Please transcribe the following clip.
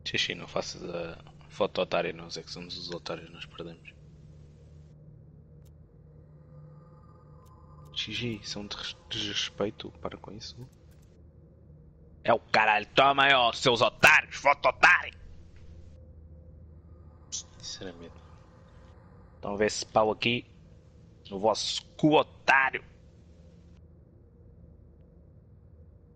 Xixi, não faças a foto otária, nós é que somos os otários, nós perdemos. Xixi, isso é um desrespeito, para com isso. É o caralho, toma aí, ó, seus otários, foto otário! Sinceramente. Estão a ver esse pau aqui no vosso cu otário.